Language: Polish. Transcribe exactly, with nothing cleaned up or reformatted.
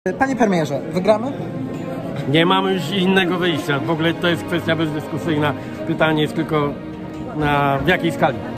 Panie premierze, wygramy? Nie mamy już innego wyjścia. W ogóle to jest kwestia bezdyskusyjna. Pytanie jest tylko na w jakiej skali.